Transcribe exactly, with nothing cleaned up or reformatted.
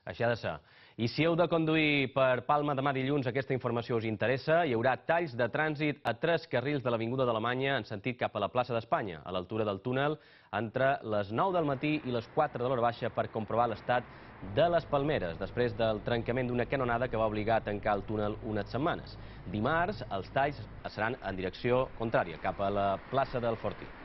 Així ha de ser. I si heu de conduir per Palma demà dilluns, aquesta informació us interessa. Hi haurà talls de trànsit a tres carrils de l'Avinguda d'Alemanya en sentit cap a la plaça d'Espanya, a l'altura del túnel, entre les nou del matí i les quatre de l'hora baixa per comprovar l'estat de les palmeres, després del trencament d'una canonada que va obligar a tancar el túnel unes setmanes. Dimarts, els talls seran en direcció contrària, cap a la plaça del Fortí.